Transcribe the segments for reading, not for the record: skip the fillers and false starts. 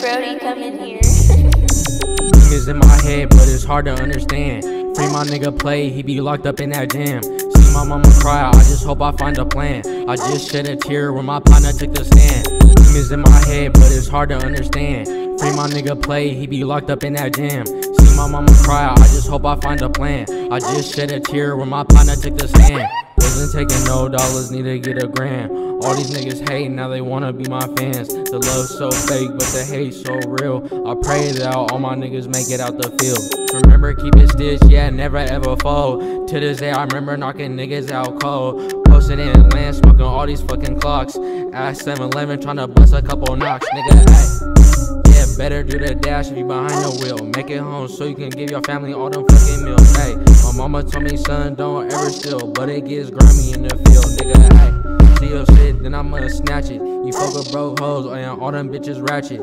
Brody, come in here. Niggas in my head, but it's hard to understand. Free my nigga Play, he be locked up in that jam. See my mama cry, I just hope I find a plan. I just shed a tear when my partner took the stand. Niggas in my head, but it's hard to understand. Free my nigga Play, he be locked up in that jam. See my mama cry, I just hope I find a plan. I just shed a tear when my partner took the stand. Wasn't taking no dollars, need to get a grand. All these niggas hate, now they wanna be my fans. The love's so fake, but the hate's so real. I pray that all my niggas make it out the field. Remember, keep it stitched, yeah, never ever fold. To this day, I remember knocking niggas out cold. Posted in land, smoking all these fucking clocks. At 7-Eleven, tryna bust a couple knocks. Nigga, ayy, yeah, better do the dash if you behind the wheel. Make it home so you can give your family all them fucking meals. Hey, my mama told me, son, don't ever steal, but it gets grimy in the field. Nigga, ayy. See your shit, then I'ma snatch it. You fuck with broke hoes, and all them bitches ratchet.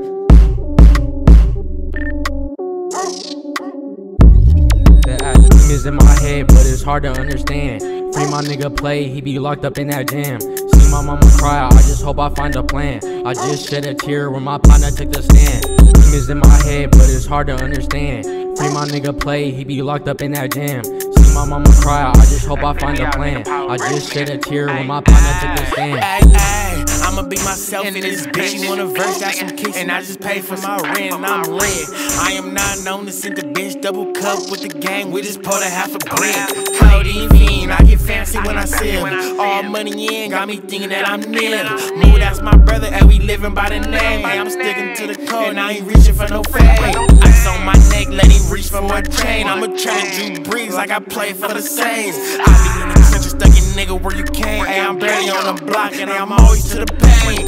Niggas in my head, but it's hard to understand. Free my nigga Play, he be locked up in that jam. See my mama cry, I just hope I find a plan. I just shed a tear when my partner took the stand. Niggas in my head, but it's hard to understand. Free my nigga Play, he be locked up in that jam. See my mama cry, I just hope I find a plan. I just shed a tear when my partner took the stand. I'ma be myself in this bitch. You want a verse, got some kicks, and I just pay for my rent, and I'm lit. I am not known to send the bitch double cup with the gang. We just pour a half a brick. Codeine fiend, I get fancy when I sip. All money in, got me thinking that I'm nib. Mood, that's my brother, and we living by the name. I'm sticking to the code, and I ain't reaching for no fame. Ice on my neck, let him reach for more chain. I'ma try to do breeze like I play for the Saints. I be in the trenches, stuck in nigga where you came. Hey, I'm barely on the block, and I'm always to the pain.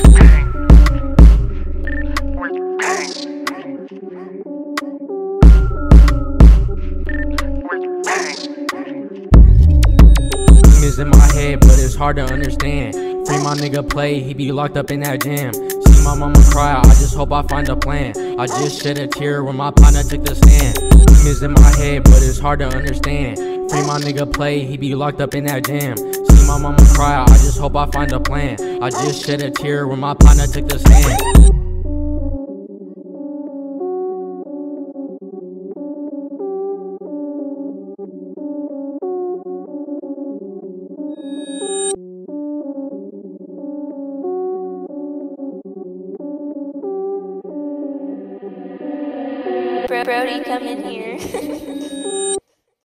Niggas in my head, but it's hard to understand. Free my nigga Play, he be locked up in that jam. See my mama cry, I just hope I find a plan. I just shed a tear when my partner took the stand. Niggas in my head, but it's hard to understand. Free my nigga Play, he be locked up in that jam. See my mama cry, I just hope I find a plan. I just shed a tear when my partner took the stand. Brody, come in here.